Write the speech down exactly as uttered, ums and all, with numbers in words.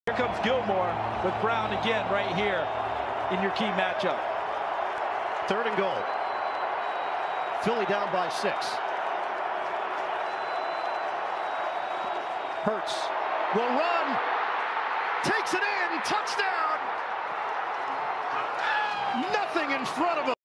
Here comes Gilmore with Brown again right here in your key matchup. Third and goal. Philly down by six. Hurts will run. Takes it in. Touchdown. Nothing in front of him.